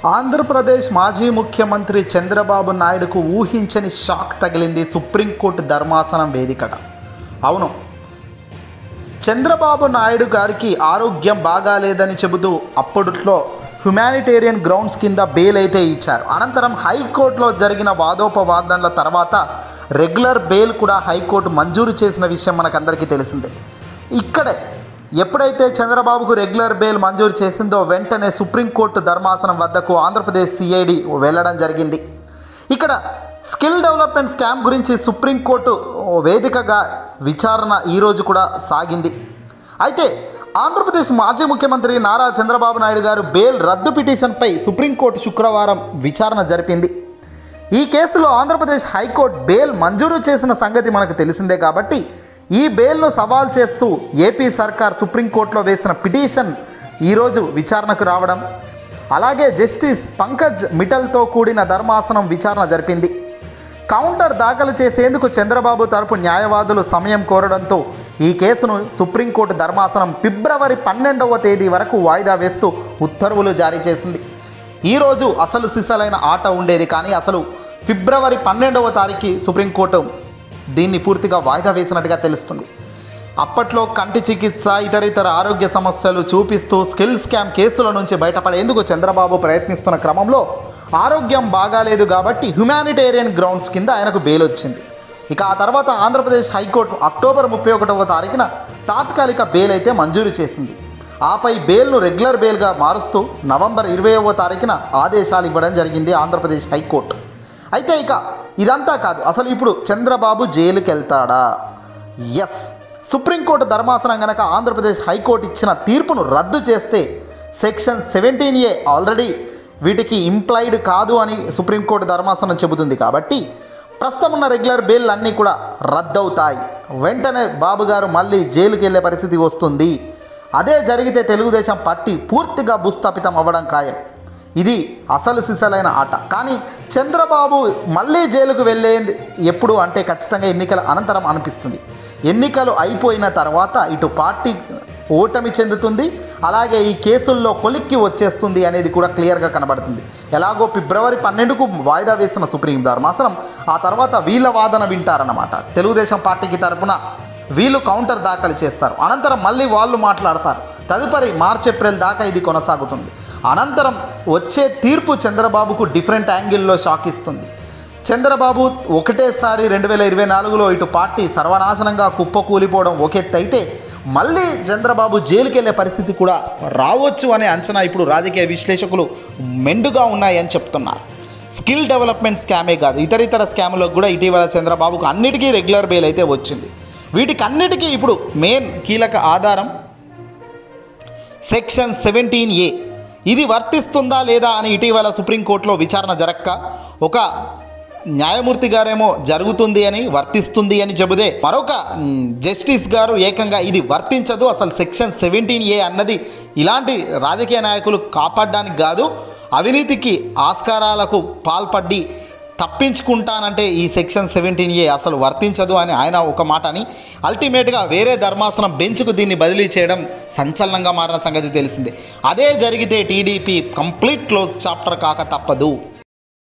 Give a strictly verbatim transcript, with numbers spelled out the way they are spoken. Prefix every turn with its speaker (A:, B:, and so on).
A: ఆంధ్రప్రదేశ్ మాజీ ముఖ్యమంత్రి చంద్రబాబు నాయుడుకు ఊహించని షాక్ తగిలింది సుప్రీంకోర్టు ధర్మాసనం వేదికగా. అవును, చంద్రబాబు నాయుడు గారికి ఆరోగ్యం బాగాలేదని చెబుతూ అప్పట్లో హ్యుమానిటేరియన్ గ్రౌండ్స్ కింద బెయిల్ అయితే ఇచ్చారు. అనంతరం హైకోర్టులో జరిగిన వాదోపవాదనల తర్వాత రెగ్యులర్ బెయిల్ కూడా హైకోర్టు మంజూరు చేసిన విషయం మనకందరికీ తెలిసిందే. ఇక్కడే ఎప్పుడైతే చంద్రబాబుకు రెగ్యులర్ బెయిల్ మంజూరు చేసిందో వెంటనే సుప్రీంకోర్టు ధర్మాసనం వద్దకు ఆంధ్రప్రదేశ్ సిఐడి వెళ్ళడం జరిగింది. ఇక్కడ స్కిల్ డెవలప్మెంట్ స్కామ్ గురించి సుప్రీంకోర్టు వేదికగా విచారణ ఈరోజు కూడా సాగింది. అయితే ఆంధ్రప్రదేశ్ మాజీ ముఖ్యమంత్రి నారా చంద్రబాబు నాయుడు గారు బెయిల్ రద్దు పిటిషన్పై సుప్రీంకోర్టు శుక్రవారం విచారణ జరిపింది. ఈ కేసులో ఆంధ్రప్రదేశ్ హైకోర్టు బెయిల్ మంజూరు చేసిన సంగతి మనకు తెలిసిందే. కాబట్టి ఈ బెయిల్ను సవాల్ చేస్తూ ఏపీ సర్కార్ సుప్రీంకోర్టులో వేసిన పిటిషన్ ఈరోజు విచారణకు రావడం, అలాగే జస్టిస్ పంకజ్ మిటల్తో కూడిన ధర్మాసనం విచారణ జరిపింది. కౌంటర్ దాఖలు చేసేందుకు చంద్రబాబు తరపు న్యాయవాదులు సమయం కోరడంతో ఈ కేసును సుప్రీంకోర్టు ధర్మాసనం ఫిబ్రవరి పన్నెండవ తేదీ వరకు వాయిదా వేస్తూ ఉత్తర్వులు జారీ చేసింది. ఈరోజు అసలు సిసలైన ఆట ఉండేది, కానీ అసలు ఫిబ్రవరి పన్నెండవ తారీఖు సుప్రీంకోర్టు దీన్ని పూర్తిగా వాయిదా వేసినట్టుగా తెలుస్తుంది. అప్పట్లో కంటి చికిత్స, ఇతర ఇతర ఆరోగ్య సమస్యలు చూపిస్తూ స్కిల్ స్కామ్ కేసుల నుంచి బయటపడేందుకు చంద్రబాబు ప్రయత్నిస్తున్న క్రమంలో ఆరోగ్యం బాగాలేదు కాబట్టి హ్యుమానిటేరియన్ గ్రౌండ్స్ కింద ఆయనకు బెయిల్ వచ్చింది. ఇక ఆ తర్వాత ఆంధ్రప్రదేశ్ హైకోర్టు అక్టోబర్ ముప్పై ఒకటవ తారీఖున తాత్కాలిక బెయిల్ అయితే మంజూరు చేసింది. ఆపై బెయిల్ను రెగ్యులర్ బెయిల్గా మారుస్తూ నవంబర్ ఇరవైవ తారీఖున ఆదేశాలు ఇవ్వడం జరిగింది ఆంధ్రప్రదేశ్ హైకోర్టు. అయితే ఇక ఇదంతా కాదు, అసలు ఇప్పుడు చంద్రబాబు జైలుకి వెళ్తాడా? ఎస్, సుప్రీంకోర్టు ధర్మాసనం కనుక ఆంధ్రప్రదేశ్ హైకోర్టు ఇచ్చిన తీర్పును రద్దు చేస్తే సెక్షన్ సెవెంటీన్ ఏ ఆల్రెడీ వీటికి ఇంప్లాయిడ్ కాదు అని సుప్రీంకోర్టు ధర్మాసనం చెబుతుంది. కాబట్టి ప్రస్తుతం ఉన్న రెగ్యులర్ బెయిల్ అన్నీ కూడా రద్దవుతాయి. వెంటనే బాబు గారు మళ్ళీ జైలుకి వెళ్ళే పరిస్థితి వస్తుంది. అదే జరిగితే తెలుగుదేశం పార్టీ పూర్తిగా భూస్థాపితం అవ్వడం ఖాయం. ఇది అసలు సిసలైన ఆట. కానీ చంద్రబాబు మళ్ళీ జైలుకు వెళ్ళేది ఎప్పుడు అంటే ఖచ్చితంగా ఎన్నికల అనంతరం అనిపిస్తుంది. ఎన్నికలు అయిపోయిన తర్వాత ఇటు పార్టీ ఓటమి చెందుతుంది, అలాగే ఈ కేసుల్లో కొలిక్కి వచ్చేస్తుంది అనేది కూడా క్లియర్గా కనబడుతుంది. ఎలాగో ఫిబ్రవరి పన్నెండుకు వాయిదా వేసిన సుప్రీం ధర్మాసనం ఆ తర్వాత వీళ్ళ వాదన వింటారన్నమాట. తెలుగుదేశం పార్టీకి తరపున వీళ్ళు కౌంటర్ దాఖలు చేస్తారు. అనంతరం మళ్ళీ వాళ్ళు మాట్లాడతారు. తదుపరి మార్చి ఏప్రిల్ దాకా ఇది కొనసాగుతుంది. అనంతరం వచ్చే తీర్పు చంద్రబాబుకు డిఫరెంట్ యాంగిల్లో షాక్ ఇస్తుంది. చంద్రబాబు ఒకటేసారి రెండు వేల ఇరవై నాలుగులో ఇటు పార్టీ సర్వనాశనంగా కుప్పకూలిపోవడం ఒక ఎత్తు అయితే, మళ్ళీ చంద్రబాబు జైలుకి వెళ్ళే పరిస్థితి కూడా రావచ్చు అనే అంచనా ఇప్పుడు రాజకీయ విశ్లేషకులు మెండుగా ఉన్నాయని చెప్తున్నారు. స్కిల్ డెవలప్మెంట్ స్కామే కాదు, ఇతర ఇతర స్కామ్లకు కూడా ఇటీవల చంద్రబాబుకు అన్నిటికీ రెగ్యులర్ బెయిల్ అయితే వచ్చింది. వీటికి అన్నిటికీ ఇప్పుడు మెయిన్ కీలక ఆధారం సెక్షన్ సెవెంటీన్ ఏ. ఇది వర్తిస్తుందా లేదా అని ఇటీవల సుప్రీంకోర్టులో విచారణ జరక్క ఒక న్యాయమూర్తి గారేమో జరుగుతుంది అని, వర్తిస్తుంది అని చెబుదే మరొక జస్టిస్ గారు ఏకంగా ఇది వర్తించదు, అసలు సెక్షన్ సెవెంటీన్ ఏ అన్నది ఇలాంటి రాజకీయ నాయకులు కాపాడడానికి కాదు, అవినీతికి ఆస్కారాలకు పాల్పడి తప్పించుకుంటానంటే ఈ సెక్షన్ సెవెంటీన్ ఏ అసలు వర్తించదు అని ఆయన ఒక మాట అని, అల్టిమేట్గా వేరే ధర్మాసనం బెంచ్కు దీన్ని బదిలీ చేయడం సంచలనంగా మారిన సంగతి తెలిసిందే. అదే జరిగితే టీడీపీ కంప్లీట్ క్లోజ్ చాప్టర్ కాక తప్పదు.